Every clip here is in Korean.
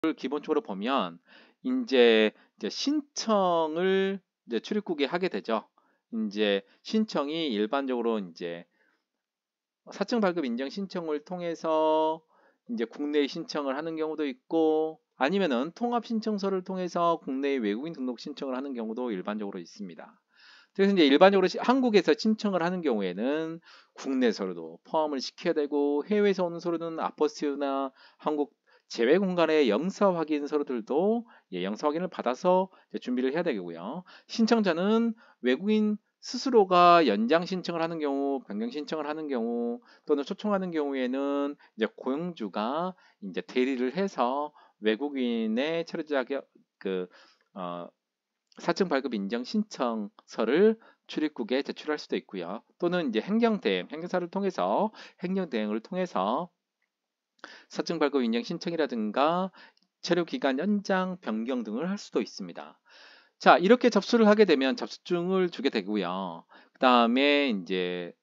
기본적으로 보면 이제 신청을 이제 출입국에 하게 되죠. 이제 신청이 일반적으로 이제 사증 발급 인정 신청을 통해서 이제 국내에 신청을 하는 경우도 있고 아니면은 통합 신청서를 통해서 국내에 외국인 등록 신청을 하는 경우도 일반적으로 있습니다. 그래서 이제 일반적으로 한국에서 신청을 하는 경우에는 국내 서류도 포함을 시켜야 되고 해외에서 오는 서류는 아포스티나 한국 제외 공간의 영사 확인 서류들도 영사 확인을 받아서 준비를 해야 되고요. 신청자는 외국인 스스로가 연장 신청을 하는 경우, 변경 신청을 하는 경우 또는 초청하는 경우에는 이제 고용주가 이제 대리를 해서 외국인의 체류 자격 그 사증 발급 인정 신청서를 출입국에 제출할 수도 있고요. 또는 이제 행정대행, 행정사를 통해서 행정대행을 통해서 사증 발급 인정 신청이라든가 체류 기간 연장, 변경 등을 할 수도 있습니다. 자, 이렇게 접수를 하게 되면 접수증을 주게 되고요. 그 다음에 이제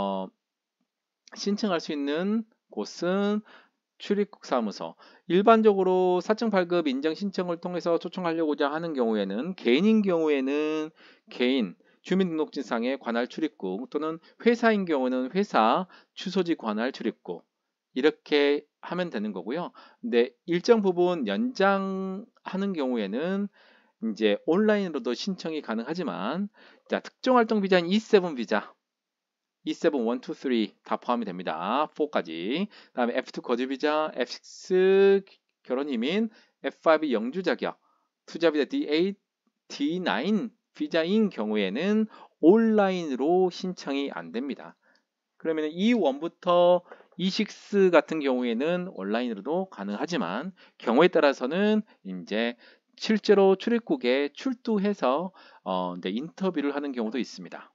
신청할 수 있는 곳은 출입국 사무소. 일반적으로 사증 발급 인정 신청을 통해서 초청하려고자 하는 경우에는 개인인 경우에는 개인 주민등록증상의 관할 출입국 또는 회사인 경우는 회사 주소지 관할 출입국 이렇게 하면 되는 거고요. 근데 일정 부분 연장하는 경우에는 이제 온라인으로도 신청이 가능하지만 자, 특정 활동 비자인 E7 비자 E7, 1, 2, 3 다 포함이 됩니다. 4까지. 다음에 F2 거주 비자, F6 결혼 이민, F5 영주 자격, 투자 비자 D8, D9 비자인 경우에는 온라인으로 신청이 안 됩니다. 그러면 E1부터 E6 같은 경우에는 온라인으로도 가능하지만 경우에 따라서는 이제 실제로 출입국에 출두해서 이제 인터뷰를 하는 경우도 있습니다.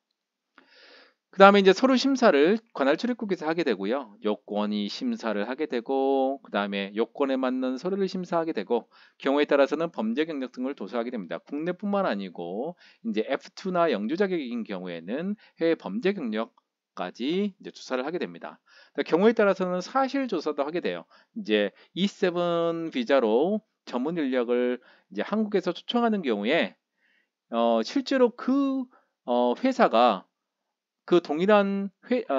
그 다음에 이제 서류 심사를 관할 출입국에서 하게 되고요. 요건이 심사를 하게 되고, 그 다음에 요건에 맞는 서류를 심사하게 되고, 경우에 따라서는 범죄 경력 등을 도서하게 됩니다. 국내뿐만 아니고, 이제 F2나 영주 자격인 경우에는 해외 범죄 경력까지 이제 조사를 하게 됩니다. 경우에 따라서는 사실 조사도 하게 돼요. 이제 E7 비자로 전문 인력을 이제 한국에서 초청하는 경우에, 실제로 그 회사가 그 동일한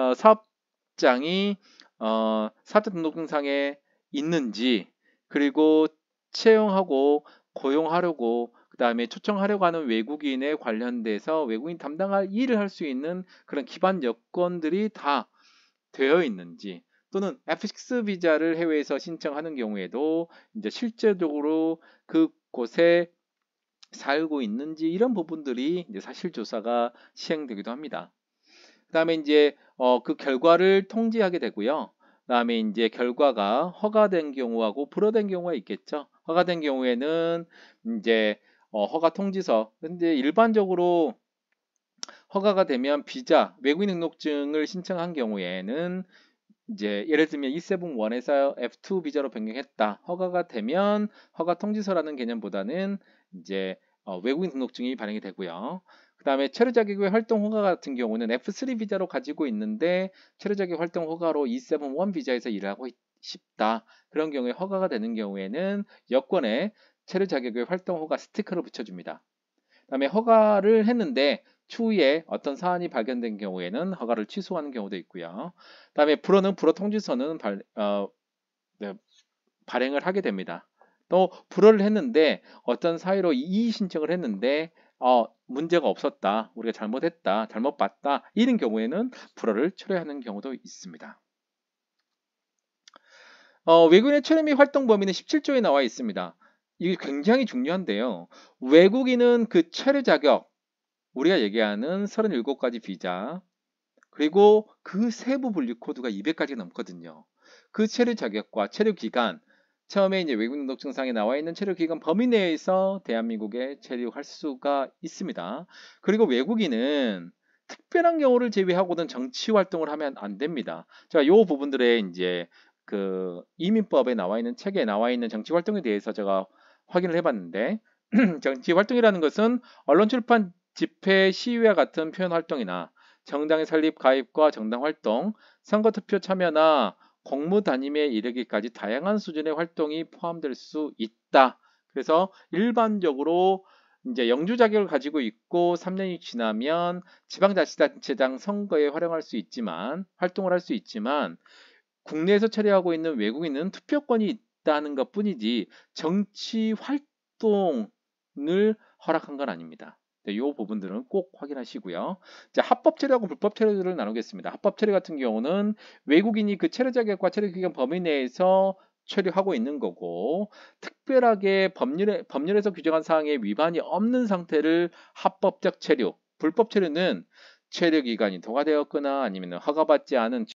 사업장이 사업자 등록증상에 있는지 그리고 채용하고 고용하려고 그 다음에 초청하려고 하는 외국인에 관련돼서 외국인 담당할 일을 할 수 있는 그런 기반 여건들이 다 되어 있는지 또는 F6 비자를 해외에서 신청하는 경우에도 이제 실제적으로 그곳에 살고 있는지 이런 부분들이 이제 사실 조사가 시행되기도 합니다. 그 다음에 이제 그 결과를 통지하게 되고요. 그 다음에 이제 결과가 허가된 경우하고 불허된 경우가 있겠죠. 허가된 경우에는 이제 허가 통지서. 근데 일반적으로 허가가 되면 비자, 외국인 등록증을 신청한 경우에는 이제 예를 들면 E7-1에서 F2 비자로 변경했다. 허가가 되면 허가 통지서라는 개념보다는 이제 외국인 등록증이 발행이 되고요. 그 다음에 체류 자격의 활동 허가 같은 경우는 F3 비자로 가지고 있는데 체류 자격 활동 허가로 E7-1 비자에서 일하고 싶다. 그런 경우에 허가가 되는 경우에는 여권에 체류 자격의 활동 허가 스티커를 붙여줍니다. 그 다음에 허가를 했는데 추후에 어떤 사안이 발견된 경우에는 허가를 취소하는 경우도 있고요. 그 다음에 불허는 불허 통지서는 네, 발행을 하게 됩니다. 또 불허를 했는데 어떤 사유로 이의 신청을 했는데 문제가 없었다, 우리가 잘못했다, 잘못 봤다 이런 경우에는 불허를 철회하는 경우도 있습니다. 외국인의 체류 및 활동 범위는 17조에 나와 있습니다. 이게 굉장히 중요한데요. 외국인은 그 체류 자격, 우리가 얘기하는 37가지 비자, 그리고 그 세부 분류 코드가 200가지가 넘거든요. 그 체류 자격과 체류 기간, 처음에 이제 외국인 등록증상에 나와 있는 체류 기간 범위 내에서 대한민국에 체류할 수가 있습니다. 그리고 외국인은 특별한 경우를 제외하고는 정치 활동을 하면 안 됩니다. 자, 요 부분들에 이제 그 이민법에 나와 있는 책에 나와 있는 정치 활동에 대해서 제가 확인을 해봤는데 정치 활동이라는 것은 언론 출판 집회 시위와 같은 표현 활동이나 정당의 설립 가입과 정당 활동, 선거 투표 참여나 공무 담임에 이르기까지 다양한 수준의 활동이 포함될 수 있다. 그래서 일반적으로 이제 영주 자격을 가지고 있고 3년이 지나면 지방자치단체장 선거에 활용할 수 있지만 활동을 할 수 있지만 국내에서 처리하고 있는 외국인은 투표권이 있다는 것뿐이지 정치 활동을 허락한 건 아닙니다. 이 부분들은 꼭 확인하시고요. 자, 합법 체류하고 불법 체류를 나누겠습니다. 합법 체류 같은 경우는 외국인이 그 체류 자격과 체류 기간 범위 내에서 체류하고 있는 거고 특별하게 법률에서 규정한 사항에 위반이 없는 상태를 합법적 체류, 불법 체류는 체류 기간이 도과되었거나 아니면 허가받지 않은